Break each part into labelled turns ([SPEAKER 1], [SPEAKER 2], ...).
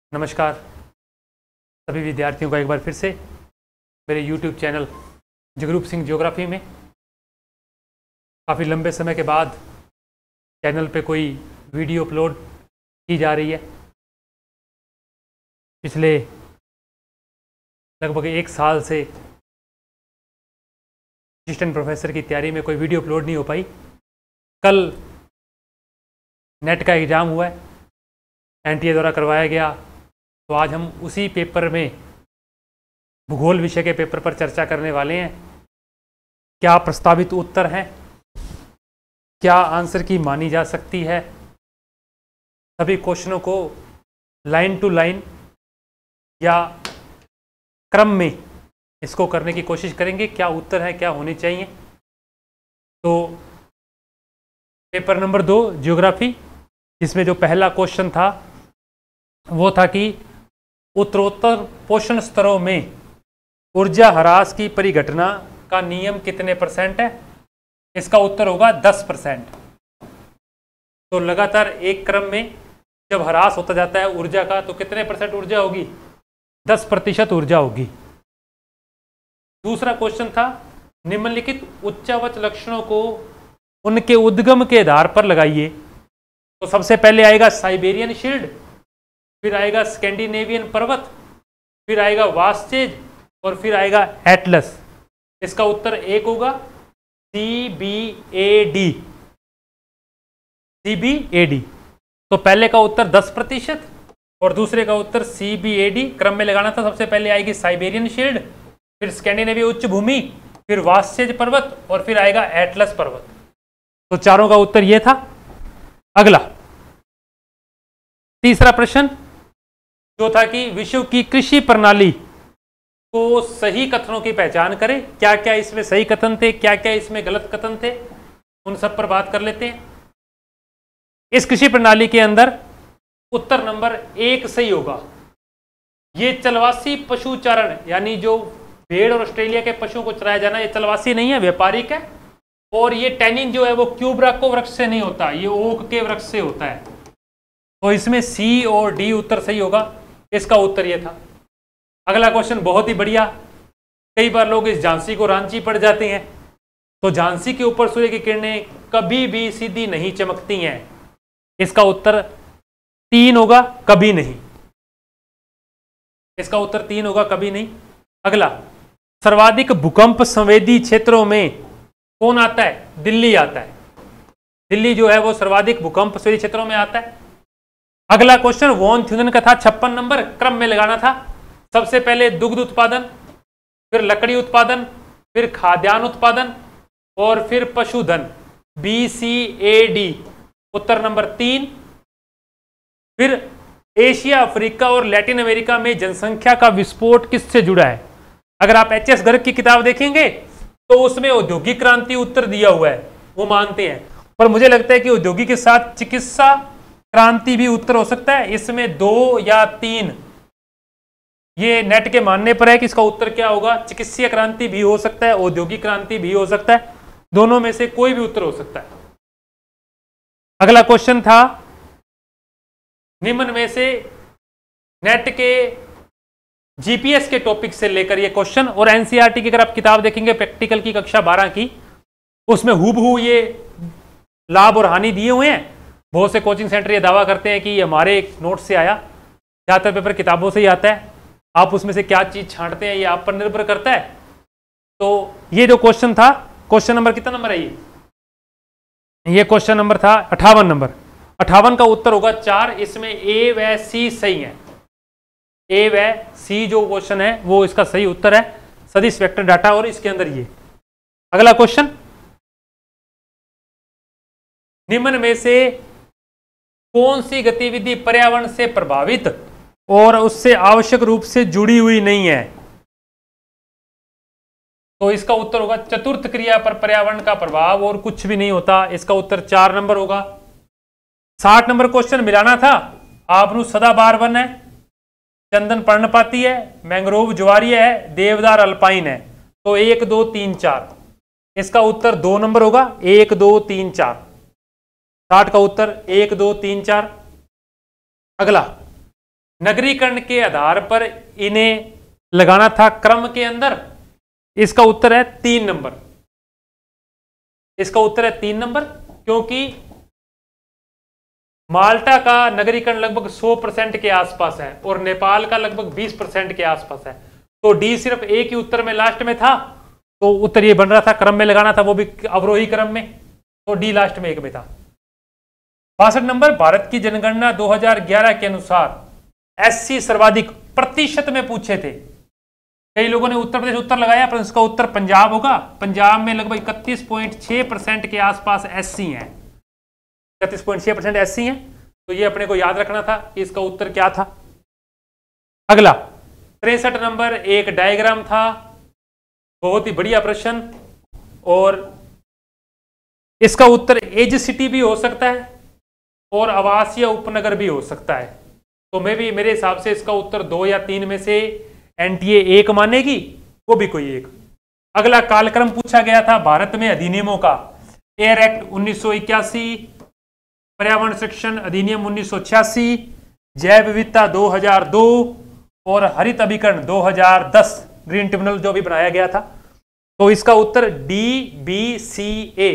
[SPEAKER 1] नमस्कार सभी विद्यार्थियों का एक बार फिर से मेरे YouTube channel Jagroop Singh geography में काफ़ी लंबे समय के बाद चैनल पे कोई वीडियो अपलोड की जा रही है। पिछले लगभग 1 साल से असिस्टेंट प्रोफेसर की तैयारी में कोई वीडियो अपलोड नहीं हो पाई। कल नेट का एग्ज़ाम हुआ है, NTA द्वारा करवाया गया, तो आज हम उसी पेपर में भूगोल विषय के पेपर पर चर्चा करने वाले हैं। क्या प्रस्तावित उत्तर हैं, क्या आंसर की मानी जा सकती है, सभी क्वेश्चनों को लाइन टू लाइन या क्रम में इसको करने की कोशिश करेंगे। क्या उत्तर है, क्या होने चाहिए। तो पेपर नंबर 2 ज्योग्राफी, इसमें जो पहला क्वेश्चन था वो था कि उत्तरोत्तर पोषण स्तरों में ऊर्जा ह्रास की परिघटना का नियम कितने % है। इसका उत्तर होगा 10%। तो लगातार एक क्रम में जब ह्रास होता जाता है ऊर्जा का, तो कितने % ऊर्जा होगी? 10% ऊर्जा होगी। दूसरा क्वेश्चन था निम्नलिखित उच्चावच लक्षणों को उनके उद्गम के आधार पर लगाइए। तो सबसे पहले आएगा साइबेरियन शील्ड, फिर आएगा स्कैंडिनेवियन पर्वत, फिर आएगा वास्चेज और फिर आएगा एटलस। इसका उत्तर एक होगा CBAD। तो पहले का उत्तर 10% और दूसरे का उत्तर CBAD। क्रम में लगाना था, सबसे पहले आएगी साइबेरियन शील्ड, फिर स्कैंडिनेवियन उच्च भूमि, फिर वास्चेज पर्वत और फिर आएगा एटलस पर्वत। तो चारों का उत्तर यह था। अगला तीसरा प्रश्न जो था कि विश्व की कृषि प्रणाली को सही कथनों की पहचान करें। क्या क्या इसमें सही कथन थे, क्या क्या इसमें गलत कथन थे, उन सब पर बात कर लेते हैं। इस कृषि प्रणाली के अंदर उत्तर नंबर 1 सही होगा। ये चलवासी पशुचारण, यानी जो भेड़ और ऑस्ट्रेलिया के पशुओं को चराया जाना, ये चलवासी नहीं है, व्यापारिक है। और ये टैनिन जो है वो क्यूब्राको वृक्ष से नहीं होता, ये ओक के वृक्ष से होता है। तो इसमें C और D उत्तर सही होगा। इसका उत्तर ये था। अगला क्वेश्चन बहुत ही बढ़िया। कई बार लोग इस झांसी को रांची पड़ जाते हैं। तो झांसी के ऊपर सूर्य की किरणें कभी भी सीधी नहीं चमकती हैं। इसका उत्तर 3 होगा, कभी नहीं। इसका उत्तर 3 होगा, कभी नहीं। अगला सर्वाधिक भूकंप संवेदी क्षेत्रों में कौन आता है? दिल्ली आता है। दिल्ली जो है वो सर्वाधिक भूकंप संवेदी क्षेत्रों में आता है। अगला क्वेश्चन वॉन थ्यूनन का था 56 नंबर। क्रम में लगाना था, सबसे पहले दुग्ध उत्पादन, फिर लकड़ी उत्पादन, फिर खाद्यान्न उत्पादन और फिर पशुधन, BCAD। उत्तर नंबर 3। फिर एशिया, अफ्रीका और लैटिन अमेरिका में जनसंख्या का विस्फोट किससे जुड़ा है? अगर आप HS गर्ग की किताब देखेंगे तो उसमें औद्योगिक क्रांति उत्तर दिया हुआ है, वो मानते हैं। पर मुझे लगता है कि औद्योगिक के साथ चिकित्सा क्रांति भी उत्तर हो सकता है। इसमें 2 या 3 ये नेट के मानने पर है कि इसका उत्तर क्या होगा। चिकित्सीय क्रांति भी हो सकता है, औद्योगिक क्रांति भी हो सकता है, दोनों में से कोई भी उत्तर हो सकता है। अगला क्वेश्चन था निम्न में से नेट के GPS के टॉपिक से लेकर ये क्वेश्चन, और NCERT की अगर आप किताब देखेंगे प्रैक्टिकल की कक्षा 12 की, उसमें हूबहू ये लाभ और हानि दिए हुए हैं। बहुत से कोचिंग सेंटर ये दावा करते हैं कि ये हमारे नोट से आया, ज़्यादातर पेपर किताबों से ही आता है। आप उसमें से क्या चीज़ छांटते हैं ये आप पर निर्भर करता है। तो ये जो क्वेश्चन था, क्वेश्चन नंबर कितना नंबर है ये क्वेश्चन नंबर था 58 नंबर। 58 का उत्तर होगा 4। इसमें A व C सही है। A व C जो क्वेश्चन है वो इसका सही उत्तर है, सदिश वेक्टर डाटा। और इसके अंदर ये अगला क्वेश्चन, निम्न में से कौन सी गतिविधि पर्यावरण से प्रभावित और उससे आवश्यक रूप से जुड़ी हुई नहीं है? तो इसका उत्तर होगा चतुर्थ क्रिया पर पर्यावरण का प्रभाव और कुछ भी नहीं होता। इसका उत्तर 4 नंबर होगा। 60 नंबर क्वेश्चन मिलाना था। आबनू सदाबहार वन है, चंदन पर्णपाती है, मैंग्रोव ज्वारीय है, देवदार अल्पाइन है। तो 1 2 3 4 इसका उत्तर 2 नंबर होगा। 1 2 3 4 60 का उत्तर 1 2 3 4। अगला नगरीकरण के आधार पर इन्हें लगाना था क्रम के अंदर। इसका उत्तर है 3 नंबर। इसका उत्तर है 3 नंबर, क्योंकि माल्टा का नगरीकरण लगभग 100% के आसपास है और नेपाल का लगभग 20% के आसपास है। तो डी सिर्फ एक ही उत्तर में लास्ट में था, तो उत्तर ये बन रहा था क्रम में लगाना था, वो भी अवरोही क्रम में, तो डी लास्ट में एक में था। 62 नंबर, भारत की जनगणना 2011 के अनुसार एससी सर्वाधिक प्रतिशत में पूछे थे। कई लोगों ने उत्तर प्रदेश उत्तर लगाया, पर इसका उत्तर पंजाब होगा। पंजाब में लगभग 31.6% के आसपास एससी हैं, 31.6% एससी हैं। तो ये अपने को याद रखना था कि इसका उत्तर क्या था। अगला 63 नंबर, एक डायग्राम था, बहुत ही बढ़िया प्रश्न, और इसका उत्तर एज सिटी भी हो सकता है और आवासीय उपनगर भी हो सकता है। तो मेरे हिसाब से इसका उत्तर 2 या 3 में से एनटीए 1 मानेगी, वो भी कोई एक। अगला कालक्रम पूछा गया था भारत में अधिनियमों का। एयर एक्ट 1981, पर्यावरण संरक्षण अधिनियम 1986, जैव विविधता 2002 और हरित अभिकरण 2010, ग्रीन ट्रिब्यूनल जो भी बनाया गया था। तो इसका उत्तर DBCA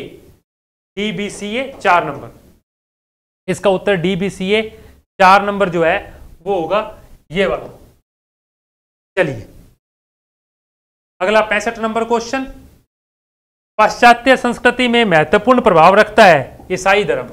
[SPEAKER 1] 4 नंबर। इसका उत्तर DBCA 4 नंबर जो है वो होगा ये वाला। चलिए अगला 65 नंबर क्वेश्चन, पाश्चात्य संस्कृति में महत्वपूर्ण प्रभाव रखता है ईसाई धर्म।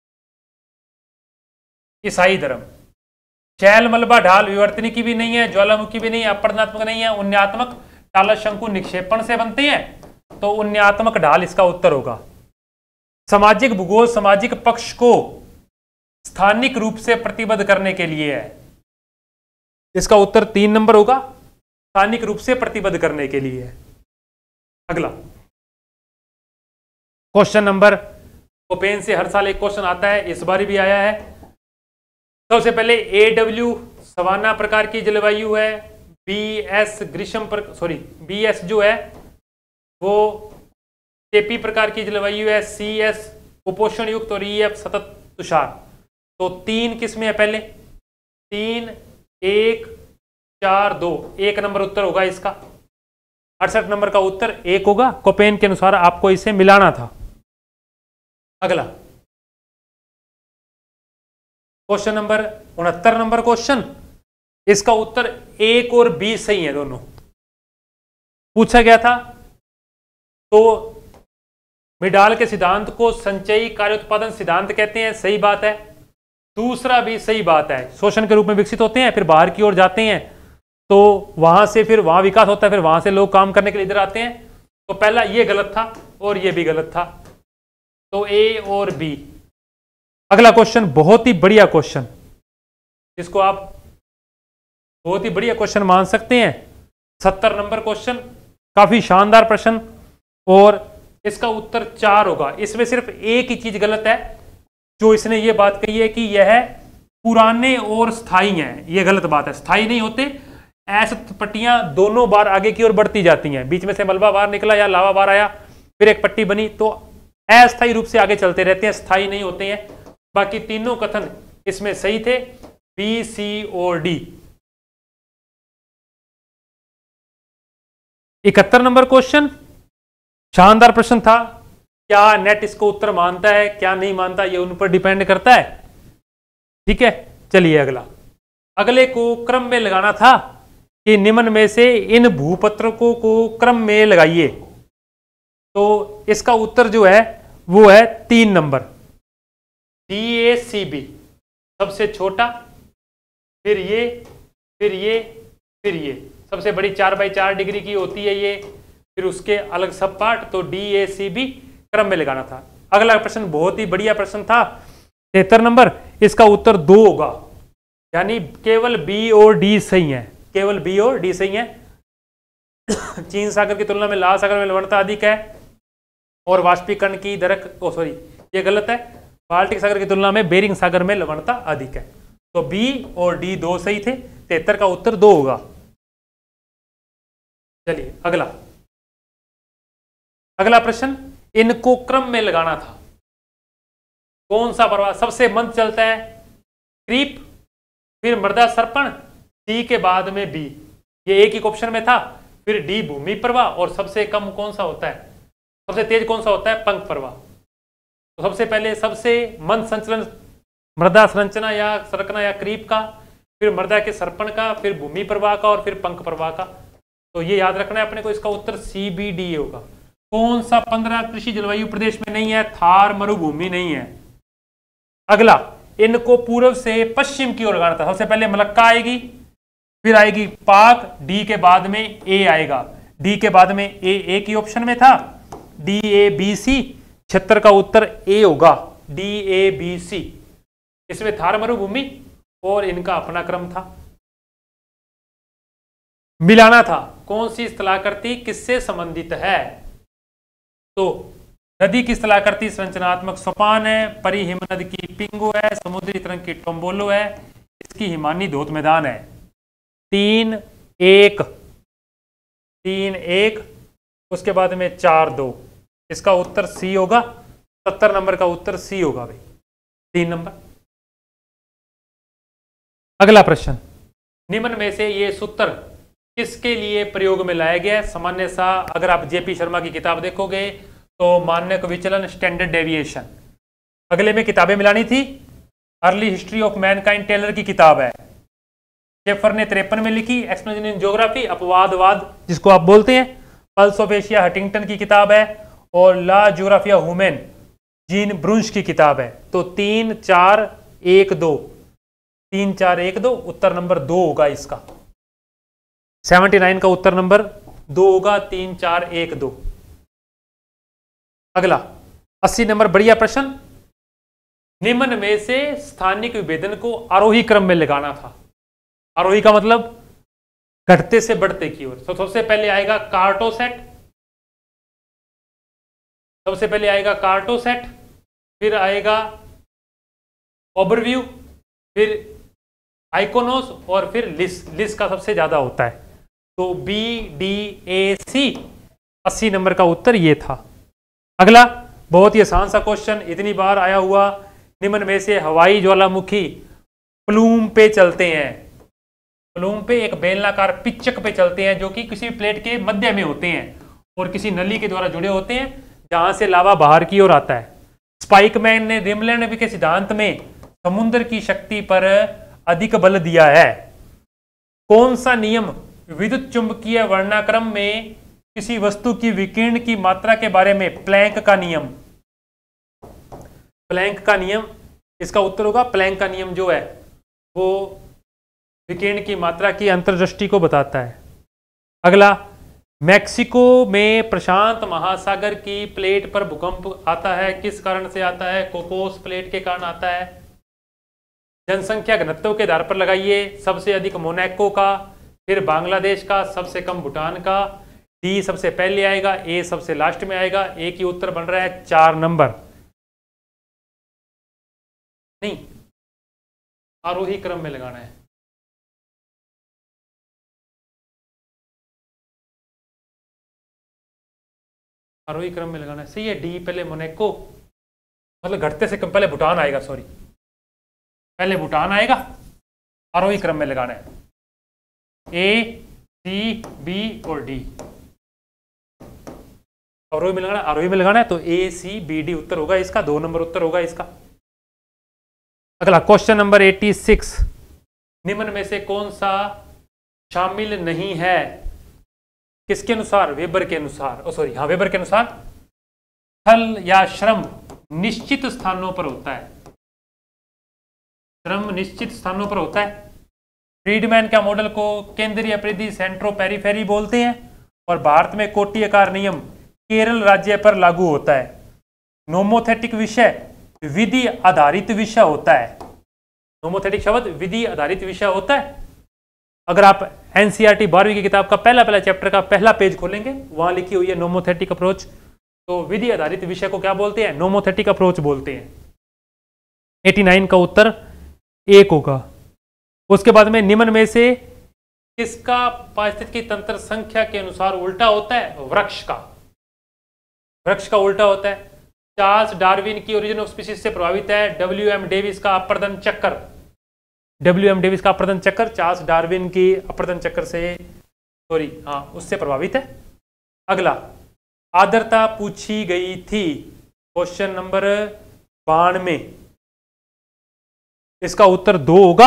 [SPEAKER 1] ईसाई धर्म शैल मलबा ढाल विवर्तनिकी भी नहीं है, ज्वालामुखी भी नहीं है, अपरदनात्मक नहीं है, उन्नयात्मक टाला शंकु निक्षेपण से बनते हैं, तो उन्नयात्मक ढाल इसका उत्तर होगा। सामाजिक भूगोल सामाजिक पक्ष को स्थानिक रूप से प्रतिबद्ध करने के लिए है। इसका उत्तर 3 नंबर होगा, स्थानिक रूप से प्रतिबद्ध करने के लिए है। अगला क्वेश्चन नंबर, ओपेन से हर साल एक क्वेश्चन आता है, इस बार भी आया है। सबसे पहले AW सवाना प्रकार की जलवायु है, BS ग्रीष्म BS जो है वो टेपी प्रकार की जलवायु है, CS उपोषण युक्त और EF सतत तुषार। तो 3 किस्में है पहले, 3, 1, 4, 2, 1 नंबर उत्तर होगा इसका। 68 नंबर का उत्तर 1 होगा, कोपेन के अनुसार आपको इसे मिलाना था। अगला क्वेश्चन नंबर 69 नंबर क्वेश्चन, इसका उत्तर 1 और B सही है, दोनों पूछा गया था। तो मिडाल के सिद्धांत को संचयी कार्य उत्पादन सिद्धांत कहते हैं, सही बात है। दूसरा भी सही बात है, शोषण के रूप में विकसित होते हैं, फिर बाहर की ओर जाते हैं, तो वहां से फिर वहां विकास होता है, फिर वहां से लोग काम करने के लिए इधर आते हैं। तो पहला ये गलत था और ये भी गलत था, तो A और B। अगला क्वेश्चन बहुत ही बढ़िया क्वेश्चन, जिसको आप बहुत ही बढ़िया क्वेश्चन मान सकते हैं। 70 नंबर क्वेश्चन, काफी शानदार प्रश्न, और इसका उत्तर 4 होगा। इसमें सिर्फ एक ही चीज गलत है, जो इसने ये बात कही है कि यह पुराने और स्थायी हैं। ये गलत बात है, स्थायी नहीं होते। ऐसे पट्टियां दोनों बार आगे की ओर बढ़ती जाती हैं, बीच में से मलबा बाहर निकला या लावा बाहर आया, फिर एक पट्टी बनी, तो अस्थायी रूप से आगे चलते रहते हैं, स्थायी नहीं होते हैं। बाकी तीनों कथन इसमें सही थे, B, C और D। 71 नंबर क्वेश्चन, शानदार प्रश्न था। क्या नेट इसको उत्तर मानता है, क्या नहीं मानता, ये उन पर डिपेंड करता है। ठीक है, चलिए अगले को क्रम में लगाना था कि निम्न में से इन भूपत्रकों को क्रम में लगाइए। तो इसका उत्तर जो है वो है 3 नंबर, DACB सबसे छोटा, फिर ये, फिर ये, फिर ये। सबसे बड़ी 4x4 डिग्री की होती है ये, फिर उसके अलग सब पार्ट, तो DACB क्रम में लगाना था। अगला प्रश्न बहुत ही बढ़िया प्रश्न था, 73 नंबर, इसका उत्तर 2 होगा, यानी केवल B और D सही है, केवल B और D सही है। चीन सागर की तुलना में लाल सागर में लवणता अधिक है और वाष्पीकरण की दर, ये गलत है। बाल्टिक सागर की तुलना में बेरिंग सागर में लवणता अधिक है। तो B और D 2 सही थे, 73 का उत्तर 2 होगा। चलिए अगला प्रश्न, इनको क्रम में लगाना था। कौन सा प्रवाह सबसे मंद चलता है, क्रीप, फिर मृदा सर्पण, सी के बाद में बी, ये एक ही ऑप्शन में था। फिर डी भूमि प्रवाह, और सबसे कम कौन सा होता है, सबसे तेज कौन सा होता है, पंख प्रवाह। तो सबसे पहले सबसे मंद संचलन मृदा संरचना या सरकना या क्रीप का, फिर मृदा के सर्पण का, फिर भूमि प्रवाह का, और फिर पंख प्रवाह का। तो ये याद रखना है अपने को, इसका उत्तर सी बी डी होगा। कौन सा 15 कृषि जलवायु प्रदेश में नहीं है, थार मरुभूमि नहीं है। अगला, इनको पूर्व से पश्चिम की ओर लगाना था। सबसे पहले मलक्का आएगी, फिर आएगी पाक, डी के बाद में ए आएगा। डी के बाद में ए की ऑप्शन में था, डी ए बी सी, 76 का उत्तर ए होगा, डी ए बी सी। इसमें थार मरुभूमि और इनका अपना क्रम था। मिलाना था कौन सी स्थलाकृति किससे संबंधित है। तो नदी की स्थलाकृति संरचनात्मक सोपान है, परिहिमनद की पिंगो है, समुद्री तरंग की टोम्बोलो है, इसकी हिमानी धोत मैदान है। 3-1, 3-1, उसके बाद में 4-2, इसका उत्तर सी होगा। 70 नंबर का उत्तर सी होगा भाई, 3 नंबर। अगला प्रश्न, निम्न में से ये सूत्र किसके लिए प्रयोग में लाया गया है। सामान्य सा, अगर आप जेपी शर्मा की किताब देखोगे तो मानक विचलन, स्टैंडर्ड डेविएशन। अगले में किताबें मिलानी थी, early history of mankind Taylor की किताब है, शेफर ने 53 में लिखी, एक्सप्लेनेशन इन ज्योग्राफी, अपवादवाद जिसको आप बोलते हैं, पल्स ऑफ एशिया हटिंगटन की किताब है, और ला ज्योग्राफिया ह्यूमन जीन ब्रुंश की किताब है। तो 3-4-1-2, 3-4-1-2, उत्तर नंबर 2 होगा इसका। 79 का उत्तर नंबर 2 होगा, 3-4-1-2। अगला 80 नंबर, बढ़िया प्रश्न। निम्न में से स्थानिक विभेदन को आरोही क्रम में लगाना था। आरोही का मतलब घटते से बढ़ते की ओर। तो सबसे पहले आएगा कार्टोसेट, सबसे पहले आएगा कार्टोसेट, फिर आएगा ओवरव्यू, फिर आइकोनोस, और फिर लिस। लिस का सबसे ज्यादा होता है। तो B D A C, 80 number का उत्तर ये था। अगला बहुत ही आसान सा क्वेश्चन, इतनी बार आया हुआ, निम्न में से हवाई ज्वालामुखी प्लूम पे चलते हैं। प्लूम पे एक बेलनाकार पिच्चक पे चलते हैं, जो कि किसी प्लेट के मध्य में होते हैं और किसी नली के द्वारा जुड़े होते हैं, जहां से लावा बाहर की ओर आता है। स्पाइकमैन ने रिमलैंड के सिद्धांत में समुद्र की शक्ति पर अधिक बल दिया है। कौन सा नियम विद्युत चुंबकीय वर्णाक्रम में किसी वस्तु की विकिरण की मात्रा के बारे में, प्लैंक का नियम, प्लैंक का नियम, इसका उत्तर होगा प्लैंक का नियम जो है वो विकिरण की मात्रा की अंतर्दृष्टि को बताता है। अगला, मैक्सिको में प्रशांत महासागर की प्लेट पर भूकंप आता है, किस कारण से आता है, कोकोस प्लेट के कारण आता है। जनसंख्या घनत्व के आधार पर लगाइए, सबसे अधिक मोनाको का, फिर बांग्लादेश का, सबसे कम भूटान का। डी सबसे पहले आएगा, ए सबसे लास्ट में आएगा। ए की उत्तर बन रहा है 4 नंबर। नहीं, आरोही क्रम में लगाना है। आरोही क्रम में लगाना है, सही है। डी पहले मोनाको, मतलब घटते से कम पहले भूटान आएगा, सॉरी पहले भूटान आएगा, आरोही क्रम में लगाना है। ए सी बी और डी, आरोही में लगाना, आरोही में लगाना है। तो ए सी बी डी उत्तर होगा इसका, 2 नंबर उत्तर होगा इसका। अगला क्वेश्चन नंबर 86, निम्न में से कौन सा शामिल नहीं है, किसके अनुसार, वेबर के अनुसार, सॉरी हाँ वेबर के अनुसार। स्थल या श्रम निश्चित स्थानों पर होता है, श्रम निश्चित स्थानों पर होता है। फ्रीडमैन का मॉडल को केंद्रीय परिधि, सेंट्रो पेरिफेरी बोलते हैं, और भारत में कोटि आकार नियम केरल राज्य पर लागू होता है। नोमोथेटिक विषय विधि आधारित विषय होता है। नोमोथेटिक शब्द विधि आधारित विषय होता है। अगर आप एनसीईआरटी 12वीं की किताब का पहला चैप्टर का पहला पेज खोलेंगे, वहां लिखी हुई है नोमोथेटिक अप्रोच। तो विधि आधारित विषय को क्या बोलते हैं, नोमोथेटिक अप्रोच बोलते हैं। 89 का उत्तर 1 होगा। उसके बाद में निम्न में से किसका पारिस्थितिकी तंत्र संख्या के अनुसार उल्टा होता है, वृक्ष का, वृक्ष का उल्टा होता है। चार्ल्स डार्विन की ओरिजिन ऑफ स्पीशीज से प्रभावित है। WM डेविस का अपर्दन चक्कर, WM डेविस का अपर्दन चक्र चार्ल्स डार्विन की अपर्दन चक्र से उससे प्रभावित है। अगला, आर्द्रता पूछी गई थी क्वेश्चन नंबर 92, इसका उत्तर 2 होगा।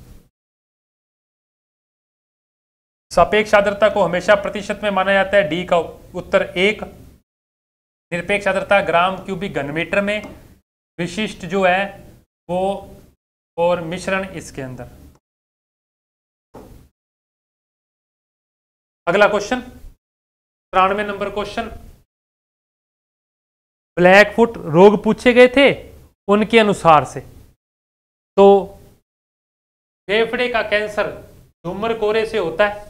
[SPEAKER 1] सापेक्ष आर्द्रता को हमेशा प्रतिशत में माना जाता है, डी का उत्तर 1। निरपेक्ष आर्द्रता ग्राम क्यूबिक घन मीटर में, विशिष्ट जो है वो और मिश्रण इसके अंदर। अगला क्वेश्चन 93 नंबर क्वेश्चन, ब्लैकफुट रोग पूछे गए थे उनके अनुसार से। तो फेफड़े का कैंसर धूम्र कोरे से होता है,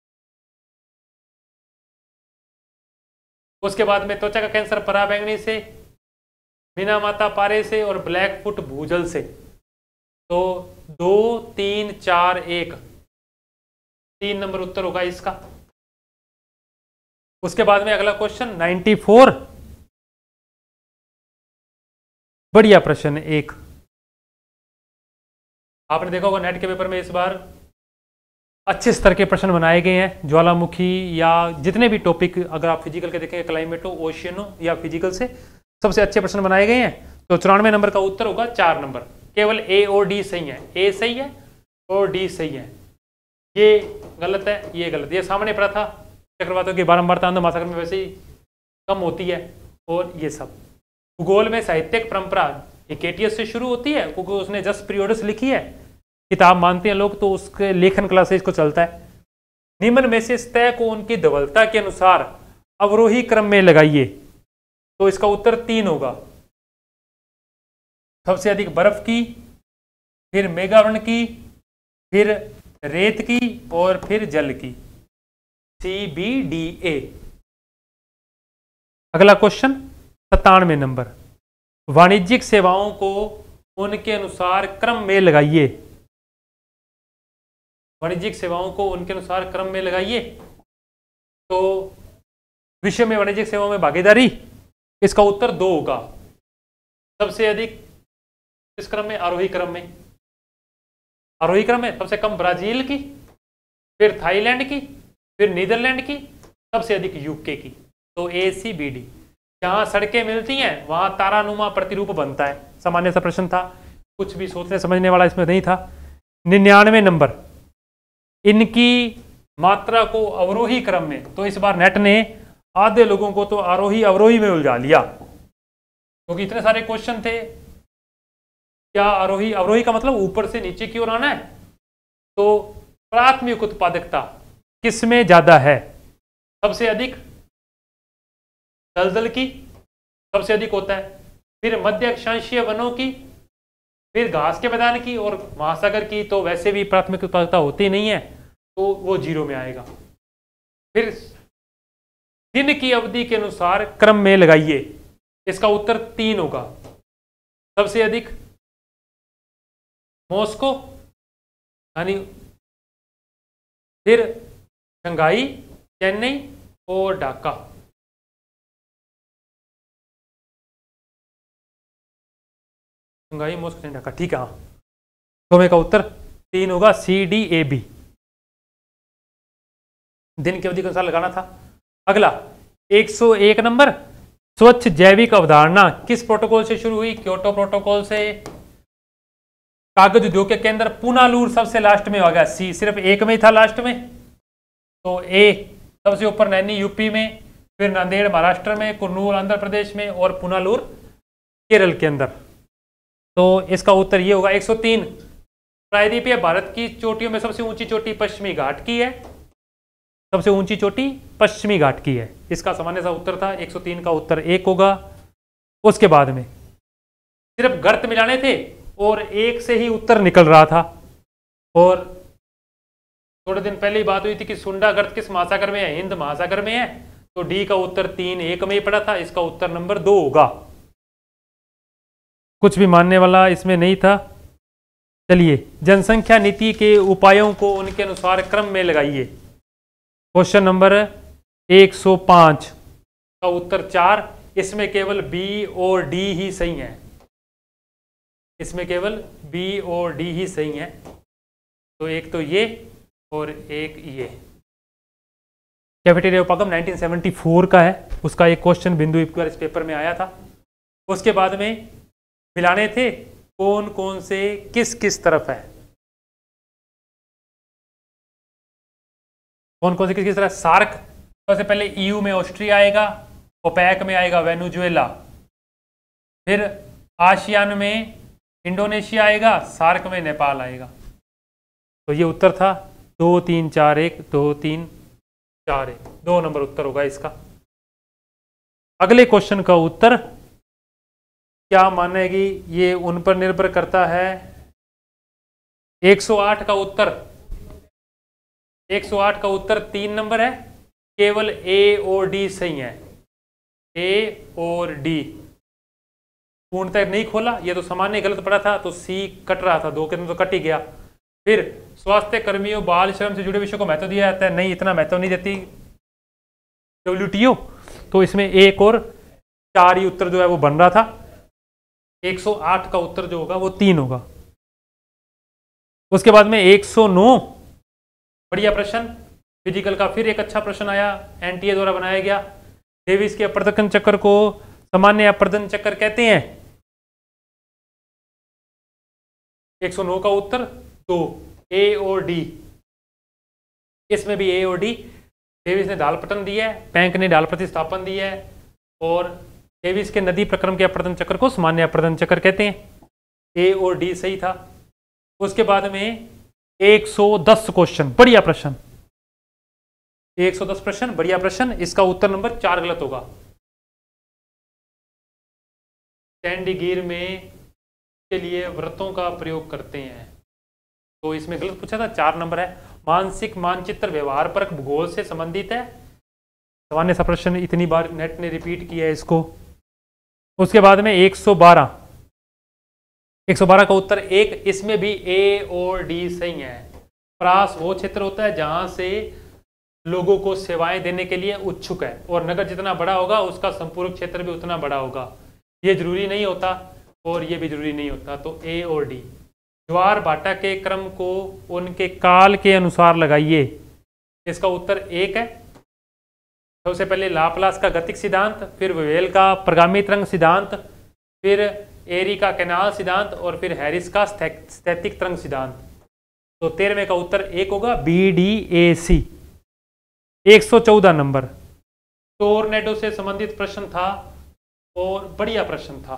[SPEAKER 1] उसके बाद में त्वचा का कैंसर पराबैंगनी से, मीना माता पारे से और ब्लैकफुट भूजल से। तो 2, 3, 4, 1, 3 नंबर उत्तर होगा इसका। उसके बाद में अगला क्वेश्चन 94, बढ़िया प्रश्न एक, आपने देखा होगा नेट के पेपर में इस बार अच्छे स्तर के प्रश्न बनाए गए हैं। ज्वालामुखी या जितने भी टॉपिक अगर आप फिजिकल के देखेंगे, क्लाइमेट हो, ओशियन हो या फिजिकल से, सबसे अच्छे प्रश्न बनाए गए हैं। तो 94 नंबर का उत्तर होगा 4 नंबर। केवल ए और डी सही है, ए सही है और डी सही है, ये गलत है, ये गलत। ये सामने पड़ा था चक्रवातों की बारंबारता अंध महासागर में वैसे ही कम होती है। और ये सब भूगोल में साहित्यिक परंपरा हिकेटियस से शुरू होती है, क्योंकि उसने जस्ट पीरियड्स लिखी है, किताब मानते हैं लोग, तो उसके लेखन कला से इसको चलता है। निम्न में से सतह को उनकी धवलता के अनुसार अवरोही क्रम में लगाइए। तो इसका उत्तर 3 होगा। सबसे अधिक बर्फ की, फिर मेगावर्ण की, फिर रेत की और फिर जल की, CBDA। अगला क्वेश्चन 97 नंबर, वाणिज्यिक सेवाओं को उनके अनुसार क्रम में लगाइए। वाणिज्यिक सेवाओं को उनके अनुसार क्रम में लगाइए। तो विश्व में वाणिज्यिक सेवाओं में भागीदारी, इसका उत्तर 2 होगा। सबसे अधिक इस क्रम में, आरोही क्रम में, आरोही क्रम में सबसे कम ब्राजील की, फिर थाईलैंड की, फिर नीदरलैंड की, सबसे अधिक यूके की। तो ACBD। जहां सड़कें मिलती हैं वहां तारानुमा प्रतिरूप बनता है। सामान्य सा प्रश्न था, कुछ भी सोचने समझने वाला इसमें नहीं था। 99 नंबर, इनकी मात्रा को अवरोही क्रम में। तो इस बार नेट ने आधे लोगों को तो आरोही अवरोही में उलझा लिया, क्योंकि इतने सारे क्वेश्चन थे। क्या आरोही अवरोही का मतलब ऊपर से नीचे की ओर आना है? तो प्राथमिक उत्पादकता किसमें ज्यादा है? सबसे अधिक दलदल की सबसे अधिक होता है, फिर मध्य अक्षांशीय वनों की, फिर घास के मैदान की और महासागर की। तो वैसे भी प्राथमिक उत्पादकता होती नहीं है, तो वो 0 में आएगा। फिर दिन की अवधि के अनुसार क्रम में लगाइए, इसका उत्तर 3 होगा। सबसे अधिक मॉस्को, यानी फिर शंघाई, चेन्नई और ढाका। शंघाई, मॉस्को, ढाका, ठीक है। हाँ, तो मेरा उत्तर 3 होगा, CDAB। दिन की अवधि के अनुसार लगाना था। अगला 101 नंबर, स्वच्छ जैविक अवधारणा किस प्रोटोकॉल से शुरू हुई? क्योटो प्रोटोकॉल से। कागज उद्योग के केंद्र पुनालूर सबसे लास्ट में होगा, सी सिर्फ एक में ही था लास्ट में। तो ए सबसे ऊपर नैनी यूपी में, फिर नांदेड़ महाराष्ट्र में, कुर्नूल आंध्र प्रदेश में और पुनालूर केरल के अंदर। तो इसका उत्तर ये होगा 103। प्रायद्वीपीय भारत की चोटियों में सबसे ऊंची चोटी पश्चिमी घाट की है, सबसे ऊंची चोटी पश्चिमी घाट की है। इसका सामान्य सा उत्तर था, 103 का उत्तर 1 होगा। उसके बाद में सिर्फ गर्त मिलाने थे और एक से ही उत्तर निकल रहा था। और थोड़े दिन पहले ही बात हुई थी कि सुंडा गर्त किस महासागर में है? हिंद महासागर में है। तो डी का उत्तर 3 1 में ही पड़ा था, इसका उत्तर नंबर 2 होगा। कुछ भी मानने वाला इसमें नहीं था। चलिए, जनसंख्या नीति के उपायों को उनके अनुसार क्रम में लगाइए। क्वेश्चन नंबर 105 का उत्तर 4। इसमें केवल बी और डी ही सही है, इसमें केवल बी और डी ही सही है। तो एक तो ये और एक ये। कैफेटेरिया उपागम 1974 का है, उसका एक क्वेश्चन बिंदु एक बार इस पेपर में आया था। उसके बाद में मिलाने थे कौन कौन से किस किस तरफ है, कौन कौन से किस किस तरफ। सार्क सबसे पहले ईयू में ऑस्ट्रिया आएगा, ओपेक में आएगा वेनेजुएला, फिर आसियान में इंडोनेशिया आएगा, सार्क में नेपाल आएगा। तो ये उत्तर था 2 3 4 1 2 3 4 1, 2 नंबर उत्तर होगा इसका। अगले क्वेश्चन का उत्तर क्या मानेगी, ये उन पर निर्भर करता है। 108 का उत्तर, 108 का उत्तर 3 नंबर है, केवल ए और डी सही है। ए और डी पूर्णतः नहीं खोला, ये तो सामान्य गलत पड़ा था, तो सी कट रहा था, 2 के तो कट ही गया। फिर स्वास्थ्य कर्मियों बाल श्रम से जुड़े विषयों को महत्व दिया जाता है, नहीं इतना महत्व नहीं देती WTO, तो इसमें 1 और 4 ही उत्तर जो है वो बन रहा था। 108 का उत्तर जो होगा वो 3 होगा। उसके बाद में 109 बढ़िया प्रश्न फिजिकल का, फिर एक अच्छा प्रश्न आया, एनटीए द्वारा बनाया गया। डेविस के अपवर्तन चक्र को सामान्य अपवर्तन चक्र कहते हैं। 109 का उत्तर 2, ए और डी। इसमें भी ए और डी, डेविस ने डालपतन दिया है, पैंक ने डाल प्रतिस्थापन दिया है, और डेविस के नदी प्रक्रम के अपवर्तन चक्र को सामान्य अपवर्तन चक्र कहते हैं। ए और डी सही था। उसके बाद में 110 क्वेश्चन, बढ़िया प्रश्न, 110 प्रश्न बढ़िया प्रश्न, इसका उत्तर नंबर 4 गलत होगा। चंडीगढ़ में के लिए व्रतों का प्रयोग करते हैं, तो इसमें गलत पूछा था, 4 नंबर है। मानसिक मानचित्र व्यवहार पर भूगोल से संबंधित है, सामान्य सा प्रश्न, इतनी बार नेट ने रिपीट किया है इसको। उसके बाद में 112 का उत्तर 1, इसमें भी ए और डी सही है। प्रास वो क्षेत्र होता है जहां से लोगों को सेवाएं देने के लिए उत्सुक है, और नगर जितना बड़ा होगा उसका संपूर्ण क्षेत्र भी उतना बड़ा होगा। ये जरूरी नहीं होता और ये भी जरूरी नहीं होता, तो ए और डी। ज्वार भाटा के क्रम को उनके काल के अनुसार लगाइए, इसका उत्तर 1 है। सबसे पहले लाप्लास का गतिक सिद्धांत, फिर वेल का प्रगामी तरंग सिद्धांत, फिर एरी का कैनाल सिद्धांत, और फिर हैरिस का स्थैतिक तरंग सिद्धांत। तो 13वें का उत्तर 1 होगा, BDAC। 114 नंबर टोर्नेडो से संबंधित प्रश्न था, और बढ़िया प्रश्न था।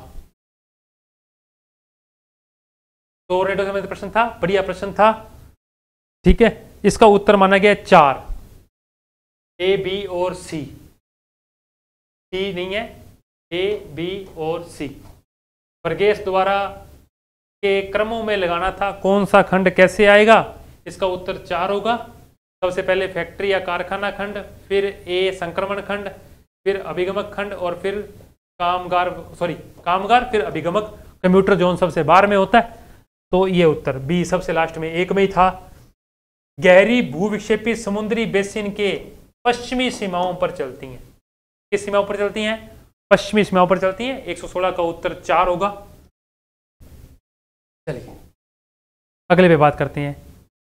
[SPEAKER 1] टोर्नेडो से संबंधित प्रश्न था, बढ़िया प्रश्न था, ठीक है। इसका उत्तर माना गया 4, ए, बी और सी। सी नहीं है, ए, बी और सी। वर्गेस द्वारा के क्रमों में लगाना था, कौन सा खंड कैसे आएगा, इसका उत्तर 4 होगा। सबसे पहले फैक्ट्री या कारखाना खंड, फिर ए संक्रमण खंड, फिर अभिगमक खंड, और फिर कामगार, फिर अभिगमक। कंप्यूटर जोन सबसे बाहर में होता है, तो ये उत्तर बी सबसे लास्ट में 1 में ही था। गहरी भूविक्षेपी समुद्री बेसिन के पश्चिमी सीमाओं पर चलती हैं, किस सीमाओं पर चलती हैं, पश्चिमी सीमाओं पर चलती हैं। 116 का उत्तर 4 होगा। चलिए अगले पे बात करते हैं।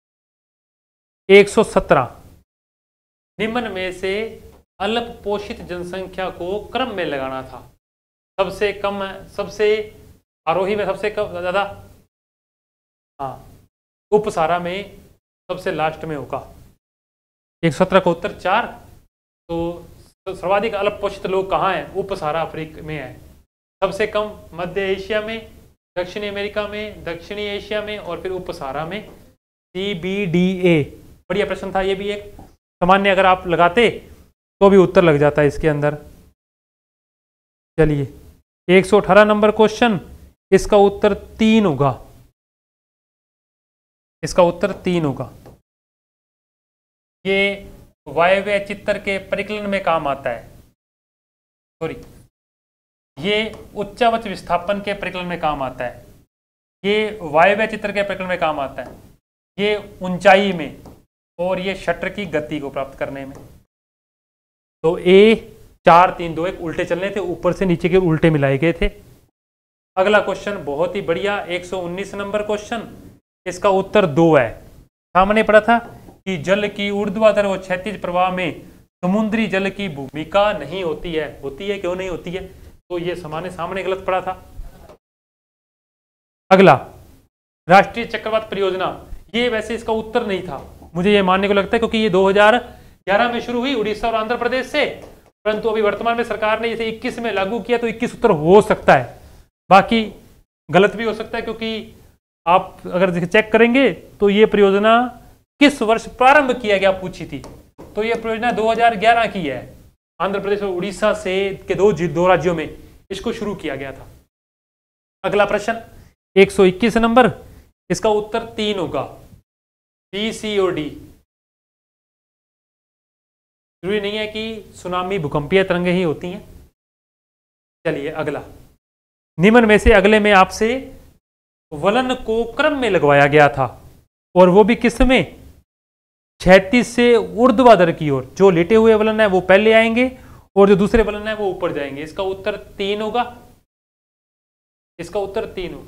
[SPEAKER 1] 117 निम्न में से अल्प पोषित जनसंख्या को क्रम में लगाना था, सबसे कम, सबसे आरोही में सबसे कम ज्यादा, हाँ, उपसारा में सबसे लास्ट में होगा। 117 का उत्तर 4। तो सर्वाधिक अल्प पोषित लोग कहाँ हैं, उपसारा अफ्रीका में है। सबसे कम मध्य एशिया में, दक्षिणी अमेरिका में, दक्षिणी एशिया में, और फिर उपसारा में। CBDA बढ़िया प्रश्न था, ये भी एक सामान्य अगर आप लगाते तो भी उत्तर लग जाता है इसके अंदर। चलिए 118 नंबर क्वेश्चन, इसका उत्तर 3 होगा, इसका उत्तर 3 होगा। ये वायव्य चित्तर के परिकलन में काम आता है, सॉरी, ये उच्चावच विस्थापन के परिकलन में काम आता है, ये वायव्य चित्तर के परिकलन में काम आता है, ये ऊंचाई में, और ये शटर की गति को प्राप्त करने में। तो A 4 3 2 1 उल्टे चलने थे, ऊपर से नीचे के उल्टे मिलाए गए थे। अगला क्वेश्चन बहुत ही बढ़िया, 119 नंबर क्वेश्चन, इसका उत्तर 2 है। सामने पढ़ा था कि जल की ऊर्ध्वाधर व क्षैतिज प्रवाह में समुद्री जल की भूमिका नहीं होती है। होती है, क्यों नहीं होती है? तो ये सामने गलत पढ़ा था। अगला, राष्ट्रीय चक्रवात परियोजना, ये वैसे इसका उत्तर नहीं था, मुझे ये मानने को लगता है, क्योंकि ये 2011 में शुरू हुई उड़ीसा और आंध्र प्रदेश से, परंतु अभी वर्तमान में सरकार ने इसे 21 में लागू किया, तो 21 उत्तर हो सकता है, बाकी गलत भी हो सकता है, क्योंकि आप अगर चेक करेंगे तो ये परियोजना किस वर्ष प्रारंभ किया गया पूछी थी, तो ये परियोजना 2011 की है। आंध्र प्रदेश और उड़ीसा से के दो राज्यों में इसको शुरू किया गया था। अगला प्रश्न 121 नंबर, इसका उत्तर 3 होगा, बी, सी और डी। जरूरी नहीं है कि सुनामी भूकंपीय तरंगें ही होती हैं। चलिए अगला, निम्न में से अगले में आपसे वलन को क्रम में लगवाया गया था, और वो भी किस में? क्षैतिज से ऊर्ध्वाधर की ओर। जो लेटे हुए वलन है वो पहले आएंगे और जो दूसरे वलन है वो ऊपर जाएंगे। इसका उत्तर 3 होगा, इसका उत्तर 3 होगा,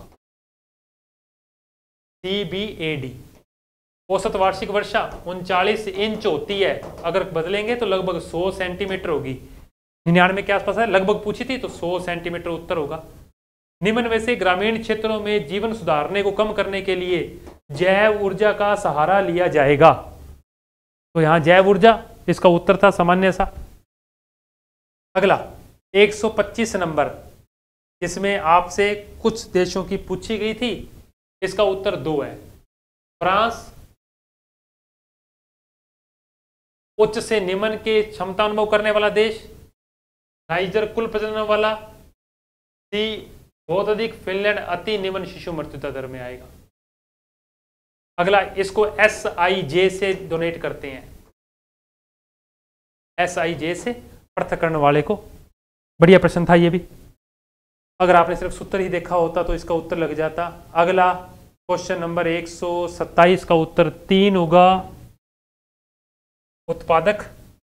[SPEAKER 1] सी, बी, ए, डी। औसत वार्षिक वर्षा 39 इंच होती है, अगर बदलेंगे तो लगभग 100 सेंटीमीटर होगी। 99 के आसपास है, लगभग पूछी थी तो 100 सेंटीमीटर उत्तर होगा। निम्न में से ग्रामीण क्षेत्रों में जीवन सुधारने को कम करने के लिए जैव ऊर्जा का सहारा लिया जाएगा, तो यहां जैव ऊर्जा इसका उत्तर था सामान्य सा। अगला 125 नंबर, जिसमें आपसे कुछ देशों की पूछी गई थी, इसका उत्तर 2 है। फ्रांस उच्च से निम्न के क्षमता अनुभव करने वाला देश, नाइजर कुल प्रजनन वाला, सी बहुत अधिक, फिनलैंड अति निम्न शिशु मृत्युता दर में आएगा। अगला, इसको SIJ से डोनेट करते हैं, SIJ से पृथक्करण वाले को। बढ़िया प्रश्न था ये भी, अगर आपने सिर्फ सूत्र ही देखा होता तो इसका उत्तर लग जाता। अगला क्वेश्चन नंबर 127 का उत्तर 3 होगा, उत्पादक,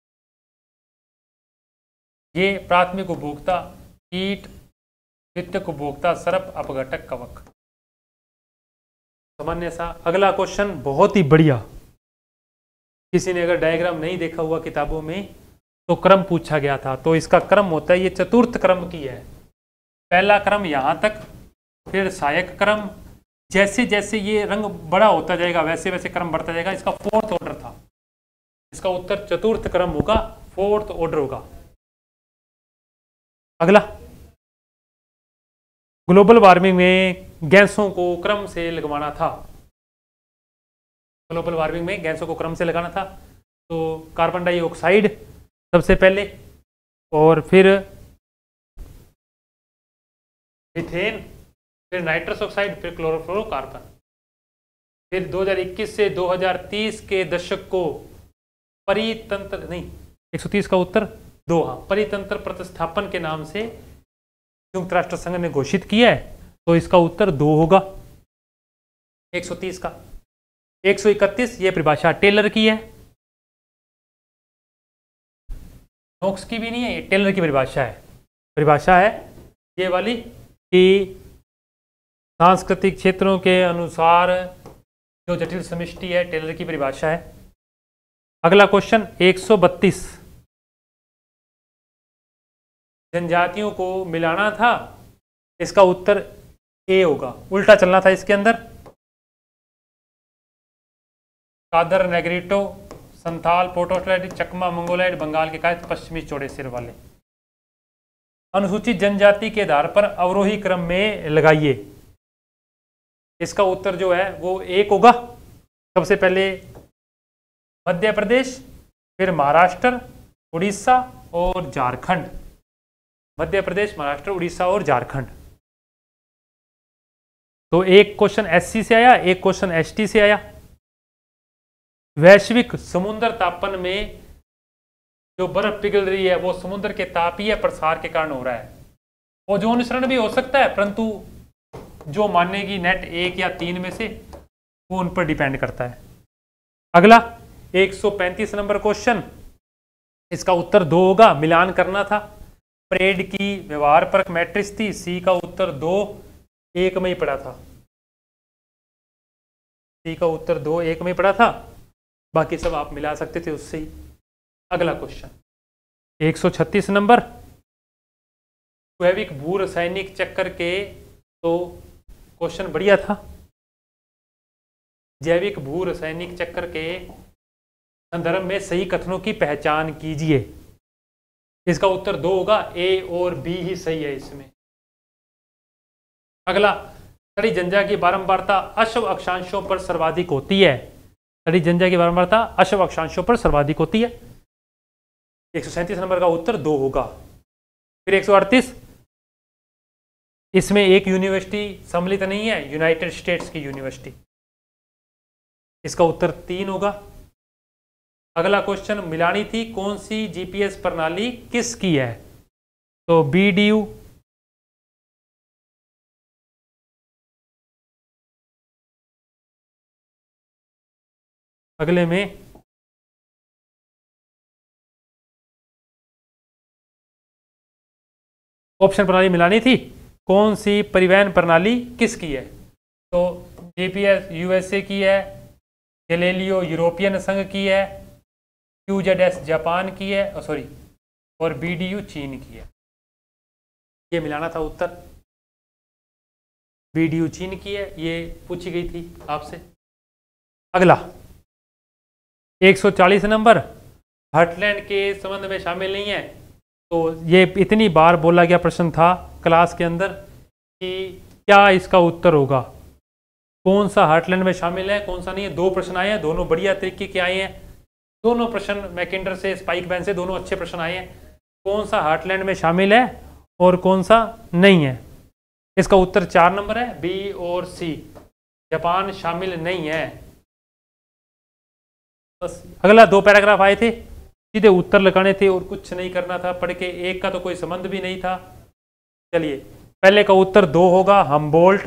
[SPEAKER 1] ये प्राथमिक उपभोक्ता, कीट, द्वितीयक उपभोक्ता, सर्प, अपघटक, कवक, सामान्य सा। अगला क्वेश्चन बहुत ही बढ़िया, किसी ने अगर डायग्राम नहीं देखा हुआ किताबों में तो क्रम पूछा गया था, तो इसका क्रम होता है, ये चतुर्थ क्रम की है। पहला क्रम यहां तक, फिर सहायक क्रम, जैसे जैसे ये रंग बड़ा होता जाएगा वैसे वैसे क्रम बढ़ता जाएगा। इसका 4th ऑर्डर था, इसका उत्तर चतुर्थ क्रम होगा, 4th ऑर्डर होगा। अगला, ग्लोबल वार्मिंग में गैसों को क्रम से लगवाना था, ग्लोबल वार्मिंग में गैसों को क्रम से लगाना था, तो कार्बन डाइऑक्साइड सबसे पहले, और फिर मीथेन, फिर नाइट्रस ऑक्साइड, फिर क्लोरोफ्लोरोकार्बन। फिर 2021 से 2030 के दशक को परितंत्र, नहीं 130 का उत्तर 2, हाँ, परितंत्र प्रतिस्थापन के नाम से संयुक्त राष्ट्र संघ ने घोषित किया है, तो इसका उत्तर 2 होगा 130 का। 131, ये परिभाषा टेलर की है, नोक्स की भी नहीं है, ये टेलर की परिभाषा है ये वाली, कि सांस्कृतिक क्षेत्रों के अनुसार जो जटिल समष्टि है, टेलर की परिभाषा है। अगला क्वेश्चन 132, जनजातियों को मिलाना था, इसका उत्तर ए होगा, उल्टा चलना था इसके अंदर। कादर, नेग्रिटो, संथाल, पोर्टोस्लाइड, चकमा, मंगोलाइड, बंगाल के कायस्थ, पश्चिमी चौड़े सिर वाले। अनुसूचित जनजाति के आधार पर अवरोही क्रम में लगाइए, इसका उत्तर जो है वो 1 होगा। सबसे पहले मध्य प्रदेश, फिर महाराष्ट्र, उड़ीसा और झारखंड। मध्य प्रदेश, महाराष्ट्र, उड़ीसा और झारखंड। तो एक क्वेश्चन SC से आया, एक क्वेश्चन ST से आया। वैश्विक समुद्र तापन में जो बर्फ पिघल रही है वो समुद्र के तापीय प्रसार के कारण हो रहा है। ओजोन क्षरण भी हो सकता है, परंतु जो मानेगी नेट 1 या 3 में से, वो उन पर डिपेंड करता है। अगला 135 नंबर क्वेश्चन, इसका उत्तर 2 होगा, मिलान करना था। परेड की व्यवहार परक मैट्रिक्स थी, सी का उत्तर 2, 1 में ही पड़ा था। सी का उत्तर 2 1 में पड़ा था, बाकी सब आप मिला सकते थे उससे ही। अगला क्वेश्चन 136 नंबर, जैविक भू रासायनिक चक्कर के, तो क्वेश्चन बढ़िया था। जैविक भू रासायनिक चक्कर के संदर्भ में सही कथनों की पहचान कीजिए। इसका उत्तर 2 होगा, ए और बी ही सही है इसमें। अगला, सड़ी जंजा की बारंबारता अश्व अक्षांशों पर सर्वाधिक होती है। सड़ी जंजा की बारंबारता अश्व अक्षांशों पर सर्वाधिक होती है। 137 नंबर का उत्तर 2 होगा। फिर 138, इसमें एक यूनिवर्सिटी सम्मिलित नहीं है, यूनाइटेड स्टेट्स की यूनिवर्सिटी। इसका उत्तर 3 होगा। अगला क्वेश्चन, मिलानी थी कौन सी जीपीएस प्रणाली किसकी है? तो BDU। अगले में ऑप्शन प्रणाली मिलानी थी कौन सी परिवहन प्रणाली किसकी है? तो जीपीएस यूएसए की है, गैलीलियो यूरोपियन संघ की है, QZS जापान की है, और BDU चीन की है। ये मिलाना था उत्तर। BDU चीन की है, ये पूछी गई थी आपसे। अगला 140 नंबर, हार्टलैंड के संबंध में शामिल नहीं है। तो ये इतनी बार बोला गया प्रश्न था क्लास के अंदर कि क्या इसका उत्तर होगा, कौन सा हार्टलैंड में शामिल है, कौन सा नहीं है। 2 प्रश्न आए हैं, दोनों बढ़िया तरीके के आए हैं। दोनों प्रश्न मैकेंडर से, स्पाइक बैन से, दोनों अच्छे प्रश्न आए हैं। कौन सा हार्टलैंड में शामिल है और कौन सा नहीं है। इसका उत्तर 4 नंबर है, बी और सी, जापान शामिल नहीं है। बस अगला 2 पैराग्राफ आए थे, सीधे उत्तर लगाने थे और कुछ नहीं करना था पढ़ के, एक का तो कोई संबंध भी नहीं था। चलिए, पहले का उत्तर 2 होगा, हमबोल्ट।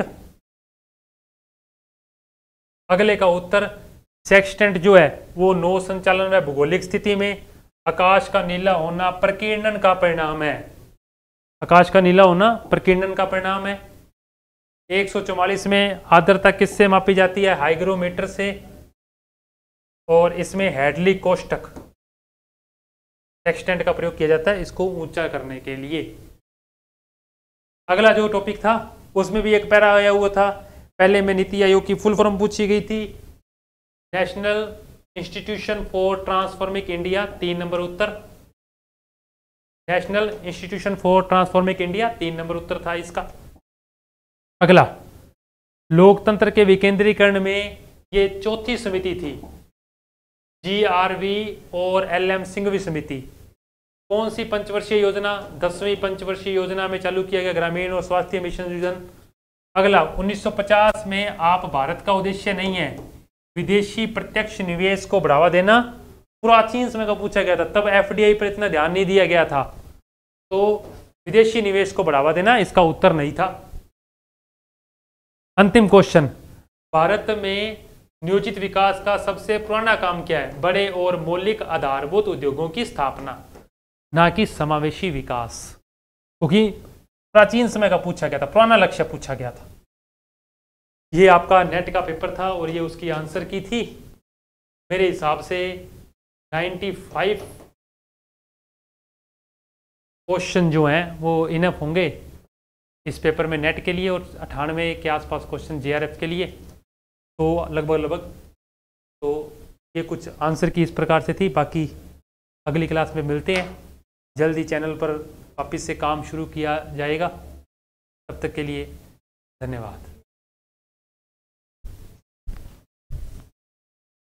[SPEAKER 1] अगले का उत्तर, सेक्सटेंट जो है वो नौ संचालन में भूगोलिक स्थिति में आकाश का नीला होना प्रकीर्णन का परिणाम है। आकाश का नीला होना प्रकीर्णन का परिणाम है। 144 में आर्द्रता किससे मापी जाती है? हाइग्रोमीटर से, और इसमें हेडली कोष्ठक सेक्सटेंट का प्रयोग किया जाता है इसको ऊंचा करने के लिए। अगला जो टॉपिक था उसमें भी एक पैरा आया हुआ था। पहले में नीति आयोग की फुल फॉर्म पूछी गई थी, national institution for transforming India, 3 number उत्तर। National institution for transforming India 3 number उत्तर था इसका। अगला, लोकतंत्र के विकेंद्रीकरण में ये चौथी समिति थी, GRV और LM सिंघवी समिति। कौन सी पंचवर्षीय योजना? 10वीं पंचवर्षीय योजना में चालू किया गया ग्रामीण और स्वास्थ्य मिशन विजन। अगला, 1950 में आप भारत का उद्देश्य नहीं है विदेशी प्रत्यक्ष निवेश को बढ़ावा देना, प्राचीन समय का पूछा गया था, तब FDI पर इतना ध्यान नहीं दिया गया था, तो विदेशी निवेश को बढ़ावा देना इसका उत्तर नहीं था। अंतिम क्वेश्चन, भारत में नियोजित विकास का सबसे पुराना काम क्या है? बड़े और मौलिक आधारभूत उद्योगों की स्थापना, ना कि समावेशी विकास, क्योंकि प्राचीन समय का पूछा गया था, पुराना लक्ष्य पूछा गया था। ये आपका नेट का पेपर था और ये उसकी आंसर की थी। मेरे हिसाब से 95 क्वेश्चन जो हैं वो इनफ होंगे इस पेपर में नेट के लिए, और 98 के आसपास क्वेश्चन JRF के लिए, तो लगभग तो ये कुछ आंसर की इस प्रकार से थी। बाकी अगली क्लास में मिलते हैं, जल्दी चैनल पर वापस से काम शुरू किया जाएगा। तब तक के लिए धन्यवाद।